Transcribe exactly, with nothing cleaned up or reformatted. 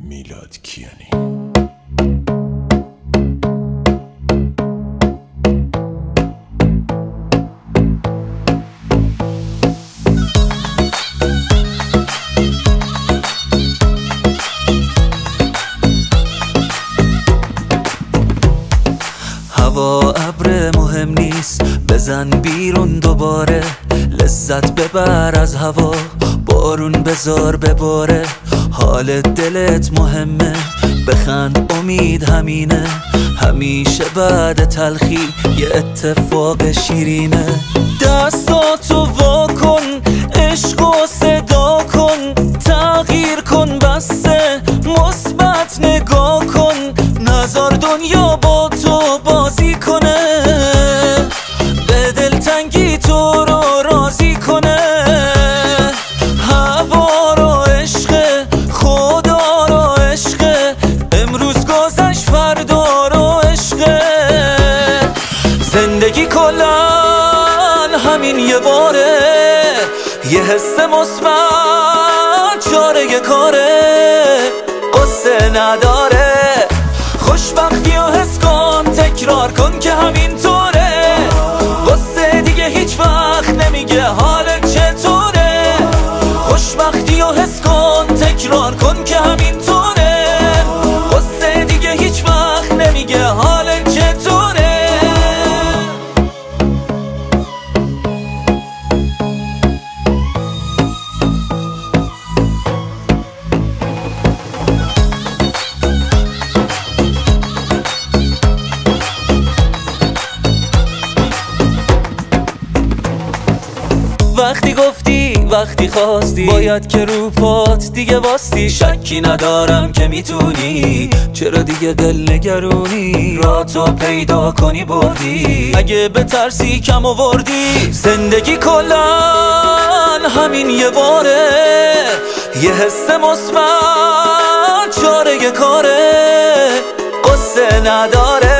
میلاد کیانی. هوا ابر مهم نیست، بزن بیرون دوباره، لذت ببر از هوا، بارون بذار بباره. حال دلت مهمه، بخند امید همینه، همیشه بعد تلخی یه اتفاق شیرینه. دستاتو وا کن، عشقو صدا کن، تغییر کن، بسته مثبت نگاه کن، نذار دنیا با تو بازی کنه، به دلتنگی تو رو راضی کنه. هوا رو عشق، خدا رو عشق، امروز گذشت فردا رو عشق. زندگی کلن همین یه باره، یه حس مثبت چاره کاره، قصه نداره. خوشبختی و حس کن، تکرار کن که همینطوره، قصه دیگه هیچ وقت نمیگه حالت چطوره. خوشبختی و حس کن، تکرار کن که همینطوره، قصه دیگه هیچ وقت نمیگه حالت چطوره. وقتی گفتی وقتی خواستی، باید که رو پات دیگه واستی. شکی ندارم که میتونی، چرا دیگه دل نگرونی، را تو پیدا کنی بردی، اگه به ترسی کم آوردی. زندگی کلن همین یه باره، یه حس مثبت چاره کاره، قصه نداره.